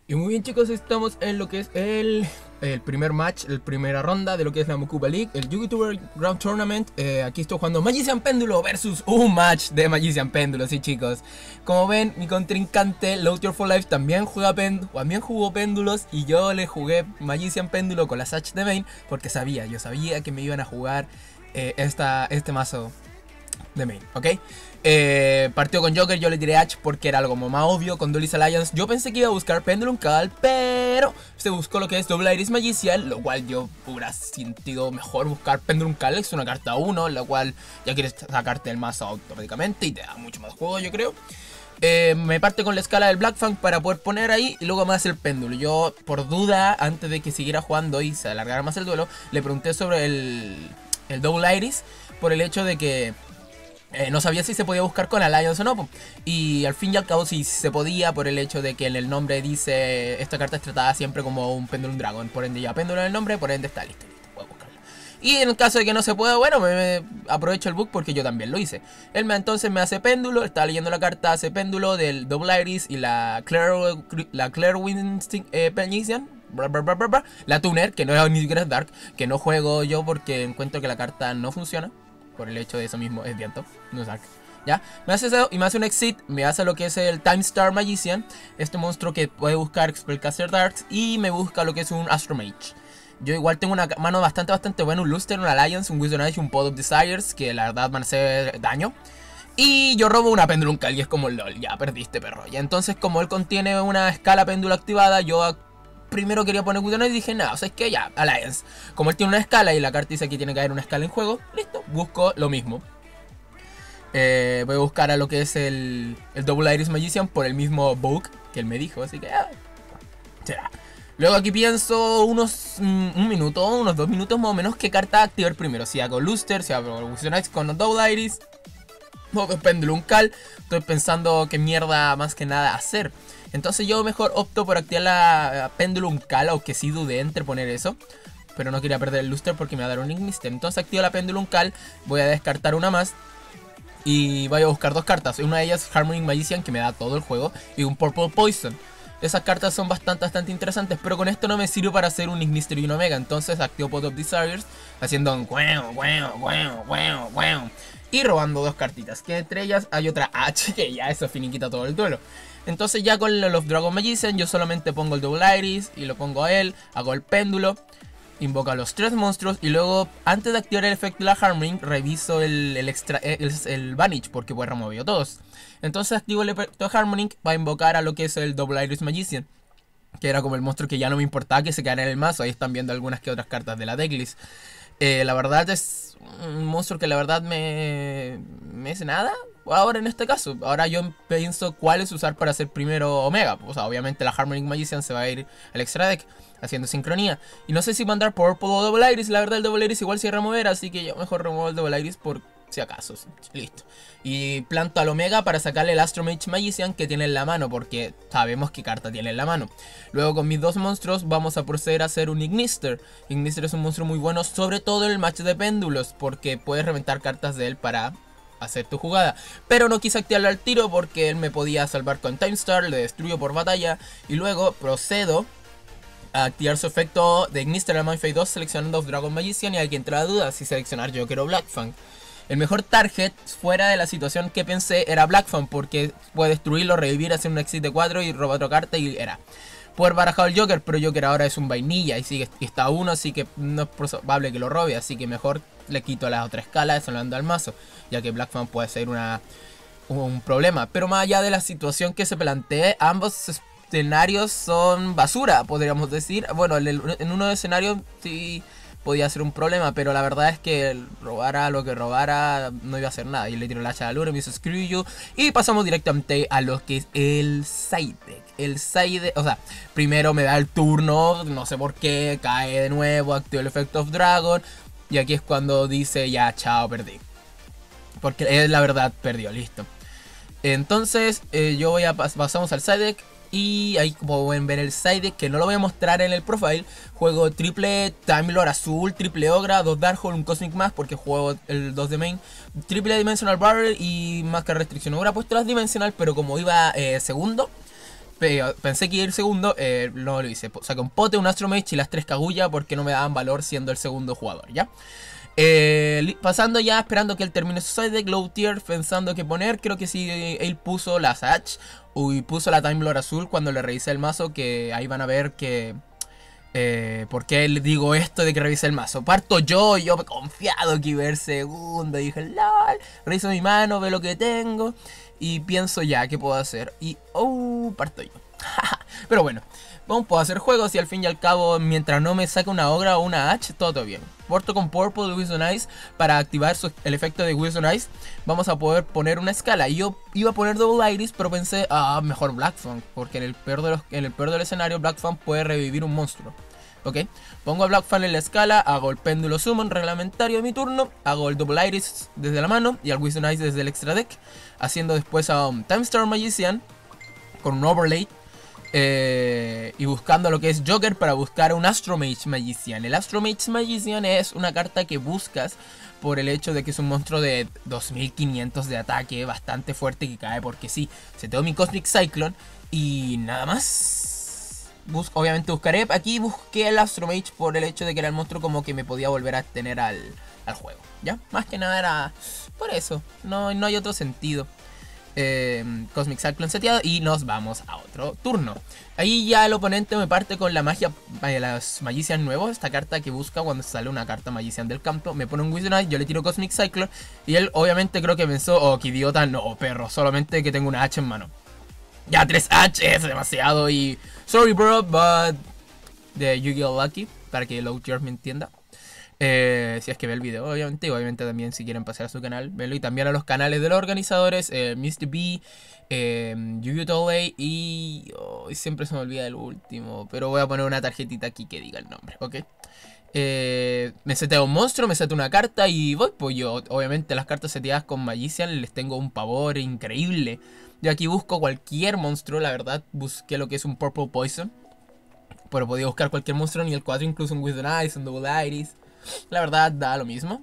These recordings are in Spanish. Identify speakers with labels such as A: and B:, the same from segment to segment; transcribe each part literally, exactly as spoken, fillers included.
A: Y muy bien, chicos, estamos en lo que es el, el primer match, la primera ronda de lo que es la Mokuba League, el YouTuber Ground Tournament. eh, Aquí estoy jugando Magician Péndulo versus un match de Magician Péndulo, sí, chicos. Como ven, mi contrincante Load Your For Life también juega péndulos, también jugó péndulos, y yo le jugué Magician Péndulo con la Satch de main porque sabía, yo sabía que me iban a jugar eh, esta, este mazo de main, ¿ok? Eh, partió con Joker, yo le tiré H porque era algo como más obvio. Con Duelist Alliance yo pensé que iba a buscar Pendulum Call, pero se buscó lo que es Double Iris Magician, lo cual yo hubiera sentido mejor buscar Pendulum Call. Es una carta uno, la cual ya quieres sacarte el mazo automáticamente y te da mucho más juego, yo creo. Eh, me parte con la escala del Black Fang para poder poner ahí, y luego me hace el péndulo. Yo, por duda, antes de que siguiera jugando y se alargara más el duelo, le pregunté sobre el, el Double Iris, por el hecho de que Eh, no sabía si se podía buscar con Alliance o no, y al fin y al cabo sí se podía, por el hecho de que en el nombre dice esta carta es tratada siempre como un Pendulum Dragon, por ende ya péndulo en el nombre, por ende está listo, listo, puedo buscarla. Y en el caso de que no se pueda, bueno, me, me aprovecho el bug porque yo también lo hice. Él me, entonces me hace péndulo, está leyendo la carta, hace péndulo del Double Iris y la Claire, la Claire Winston eh, Magician. La Tuner, que no es ni siquiera Dark, que no juego yo porque encuentro que la carta no funciona. Por el hecho de eso mismo, es viento, no es Dark. ¿Ya? Me hace eso y me hace un Exit, me hace lo que es el Time Star Magician, este monstruo que puede buscar Spellcaster Darks, y me busca lo que es un Astro Mage. Yo igual tengo una mano bastante, bastante buena, un Luster, un Alliance, un Wisdom Age, un Pod of Desires, que la verdad van a hacer daño. Y yo robo una Pendulum Call y es como LOL, ya perdiste, perro. Y entonces, como él contiene una escala péndulo activada, yo primero quería poner Wisdom Age y dije, no, o sea, es que ya, Alliance. Como él tiene una escala y la carta dice que tiene que haber una escala en juego, listo, busco lo mismo. Eh, voy a buscar a lo que es el, el Double Iris Magician por el mismo bug que él me dijo, así que ah, será. Luego aquí pienso unos mm, un minuto, unos dos minutos más o menos, qué carta activar primero. Si hago Luster, si hago Wisdom Age con Double Iris o Pendulum Call. Estoy pensando qué mierda más que nada hacer. Entonces yo mejor opto por activar la Pendulum Call, aunque sí dudé entre poner eso, pero no quería perder el Luster porque me va a dar un Ignister. Entonces activo la Pendulum Call, voy a descartar una más y voy a buscar dos cartas. Una de ellas es Harmonic Magician, que me da todo el juego, y un Purple Poison. Esas cartas son bastante, bastante interesantes, pero con esto no me sirve para hacer un Ignister y un Omega. Entonces activo Pot of Desires, haciendo un guau, guau, guau, guau, guau, y robando dos cartitas, que entre ellas hay otra H, que ya eso finiquita todo el duelo. Entonces ya con los Dragon Magician yo solamente pongo el Double Iris y lo pongo a él, hago el péndulo, invoco a los tres monstruos y luego, antes de activar el efecto de la Harming, reviso el, el, extra, el, el Vanish porque pues removió todos. Entonces activo el efecto de Harming para invocar a lo que es el Double Iris Magician, que era como el monstruo que ya no me importaba que se quedara en el mazo. Ahí están viendo algunas que otras cartas de la decklist. Eh, la verdad es un monstruo que la verdad me, me hace nada ahora en este caso. Ahora yo pienso cuáles usar para hacer primero Omega. O sea, obviamente la Harmonic Magician se va a ir al extra deck haciendo sincronía. Y no sé si mandar Purple o Double Iris. La verdad el Double Iris igual se remover, así que yo mejor remuevo el Double Iris por si acaso. Listo. Y planto al Omega para sacarle el Astro Mage Magician que tiene en la mano, porque sabemos qué carta tiene en la mano. Luego con mis dos monstruos vamos a proceder a hacer un Ignister. Ignister es un monstruo muy bueno, sobre todo en el match de péndulos, porque puedes reventar cartas de él para hacer tu jugada. Pero no quise activarlo al tiro porque él me podía salvar con Time Star, le destruyo por batalla. Y luego procedo a activar su efecto de Ignister al Mindfade dos seleccionando Dragon Magician, y alguien entra a duda si seleccionar Joker o Black Fang. El mejor target fuera de la situación que pensé era Black Fang, porque puede destruirlo, revivir, hacer un exit de cuatro y robar otra carta, y era poder barajar el Joker, pero Joker ahora es un vainilla y sigue y está a uno, así que no es probable que lo robe, así que mejor le quito la otra escala, eso lo ando al mazo, ya que Black Fang puede ser una, un problema. Pero más allá de la situación que se plantee, ambos escenarios son basura, podríamos decir. Bueno, en, el, en uno de escenarios sí podía ser un problema, pero la verdad es que robara lo que robara no iba a hacer nada. Y le tiro el hacha a Lure, me hizo Screw You, y pasamos directamente a lo que es el side deck. El side deck, o sea, primero me da el turno, no sé por qué, cae de nuevo, activo el Effect of Dragon, y aquí es cuando dice ya, chao, perdí. Porque es la verdad, perdió, listo. Entonces eh, yo voy a pas pasamos al side deck. Y ahí, como pueden ver, el side deck, que no lo voy a mostrar en el profile, juego triple Time Lord azul, triple Ogra, dos Darkhold, un Cosmic Mask porque juego el dos de main, triple Dimensional Barrel y Máscara Restricción. Hubiera puesto las Dimensional, pero como iba eh, segundo, Pero pensé que iba a ir segundo, eh, no lo hice. Saqué un Pote, un Astromage y las tres Kaguya porque no me daban valor siendo el segundo jugador, ¿ya? Eh, pasando ya, esperando que él termine su side deck, low tier, pensando que poner. Creo que sí, él puso la Satch y puso la Time Lord azul cuando le revisé el mazo, que ahí van a ver que... Eh, ¿Por qué le digo esto de que revise el mazo? Parto yo, yo confiado que iba a ir segundo. Dije, lol, reviso mi mano, veo lo que tengo y pienso ya, ¿qué puedo hacer? Y, oh, parto yo. Pero bueno, vamos, puedo hacer juegos y al fin y al cabo, mientras no me saque una Ogra o una H, todo, todo bien. Porto con Purple de Wilson Ice para activar su, el efecto de Wilson Ice. Vamos a poder poner una escala. Yo iba a poner Double Iris, pero pensé, ah, mejor Black Fang, porque en el peor, de los, en el peor del escenario Black Fang puede revivir un monstruo. Ok, pongo a Black Fang en la escala, hago el péndulo summon reglamentario de mi turno, hago el Double Iris desde la mano y al Wilson Ice desde el extra deck, haciendo después a un Time Star Magician con un overlay. Eh, y buscando lo que es Joker para buscar un Astromage Magician. El Astromage Magician es una carta que buscas por el hecho de que es un monstruo de dos mil quinientos de ataque, bastante fuerte, que cae porque sí. Se tengo mi Cosmic Cyclone y nada más. Bus obviamente buscaré. Aquí busqué el Astromage por el hecho de que era el monstruo como que me podía volver a tener al, al juego, ¿ya? Más que nada era por eso, no, no hay otro sentido. Eh, Cosmic Cyclone seteado y nos vamos a otro turno. Ahí ya el oponente me parte con la magia, eh, las Magician nuevos, esta carta que busca cuando sale una carta Magician del campo. Me pone un Wisdom Eye, yo le tiro Cosmic Cyclone y él obviamente creo que pensó, oh, qué idiota, no perro, solamente que tengo una H en mano. Ya tres H es demasiado y sorry bro, but de Yu-Gi-Oh! Lucky, para que Low Tier me entienda. Eh, si es que ve el video, obviamente, y obviamente también si quieren pasar a su canal, verlo, y también a los canales de los organizadores, eh, mister B, eh, Yu-Gi-Oh! y... Oh, siempre se me olvida el último, pero voy a poner una tarjetita aquí que diga el nombre, ¿ok? Eh, me seteo un monstruo, me seteo una carta y voy, pues yo, obviamente las cartas seteadas con Magician les tengo un pavor increíble. Yo aquí busco cualquier monstruo, la verdad, busqué lo que es un Purple Poison, pero podía buscar cualquier monstruo, ni el cuatro, incluso un Wisdom Ice, un Double Iris. La verdad da lo mismo.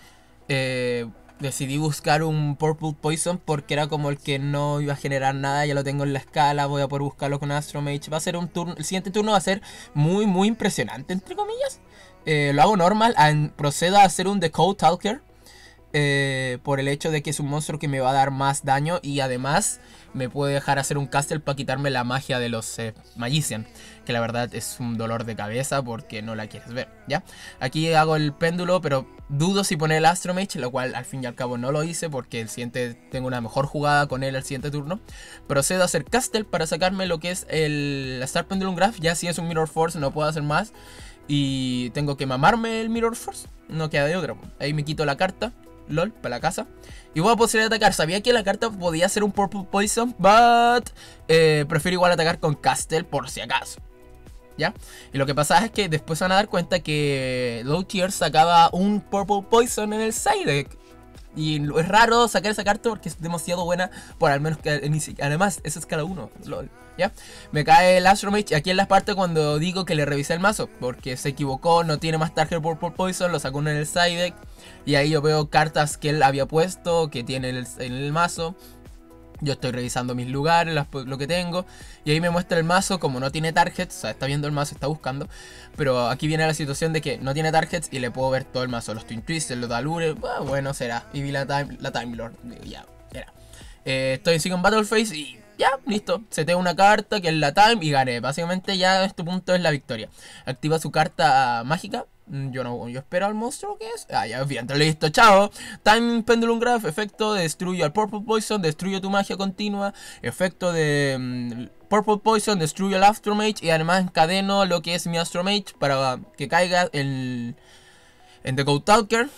A: Eh, decidí buscar un Purple Poison porque era como el que no iba a generar nada. Ya lo tengo en la escala, voy a poder buscarlo con Astromage. Va a ser un turno, el siguiente turno va a ser muy muy impresionante, entre comillas. Eh, lo hago normal, a, procedo a hacer un Decode Talker. Eh, por el hecho de que es un monstruo que me va a dar más daño y además me puede dejar hacer un castle para quitarme la magia de los eh, Magician, que la verdad es un dolor de cabeza porque no la quieres ver, ¿ya? Aquí hago el péndulo, pero dudo si poner el Astromage, lo cual al fin y al cabo no lo hice porque el siguiente tengo una mejor jugada con él el siguiente turno. Procedo a hacer castle para sacarme lo que es el Star Pendulum Graph, ya si es un Mirror Force no puedo hacer más y tengo que mamarme el Mirror Force, no queda de otra. Ahí me quito la carta. LOL, para la casa. Y voy a poder atacar. Sabía que la carta podía ser un Purple Poison, but eh, prefiero igual atacar con Castle por si acaso, ¿ya? Y lo que pasa es que después se van a dar cuenta que Low Tier sacaba un Purple Poison en el side deck. Y es raro sacar esa carta porque es demasiado buena. Por al menos que además es escala uno. LOL, ¿ya? Me cae el Astromage. Aquí en la parte cuando digo que le revisé el mazo, porque se equivocó, no tiene más target Purple Poison, lo sacó en el side deck. Y ahí yo veo cartas que él había puesto, que tiene en el, en el mazo. Yo estoy revisando mis lugares, las, lo que tengo. Y ahí me muestra el mazo, como no tiene targets. O sea, está viendo el mazo, está buscando. Pero aquí viene la situación de que no tiene targets y le puedo ver todo el mazo. Los Twin Twisters, los Dalure, bueno, bueno, será. Y vi la Time, la time Lord, ya, era. Eh, estoy en Second Battle Phase y ya, listo. Seteo una carta que es la Time y gané. Básicamente ya este punto es la victoria. Activa su carta mágica. Yo no, yo espero al monstruo que es. Ah, ya, bien, listo, chao. Time Pendulum Graph, efecto de destruyo al Purple Poison, destruyo tu magia continua. Efecto de um, Purple Poison, destruyo el Astromage. Y además encadeno lo que es mi Astromage para que caiga en, en The Decode Talker.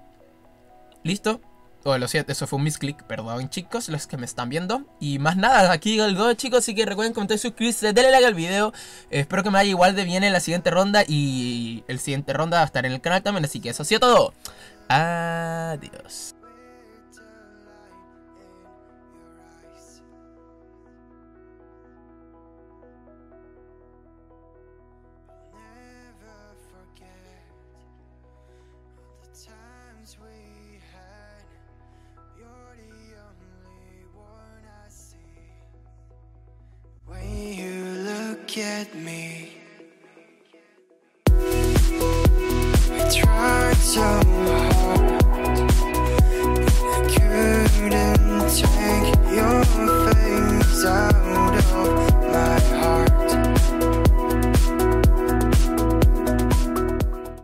A: Listo. Oh, lo siento, eso fue un misclick, perdón chicos, los que me están viendo. Y más nada, aquí el dos chicos, así que recuerden comentar y suscribirse, denle like al video. eh, Espero que me vaya igual de bien en la siguiente ronda. Y el siguiente ronda va a estar en el canal también, así que eso ha sido todo. Adiós.
B: Wait get me.